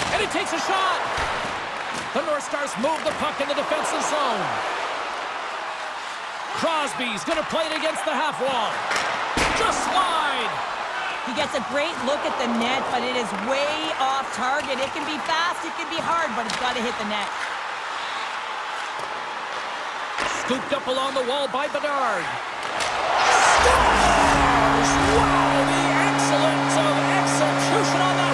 And he takes a shot. The North Stars move the puck in the defensive zone. Crosby's going to play it against the half wall. Just wide. He gets a great look at the net, but it is way off target. It can be fast, it can be hard, but it's got to hit the net. Scooped up along the wall by Bedard. Scores! Wow, the excellence of execution on that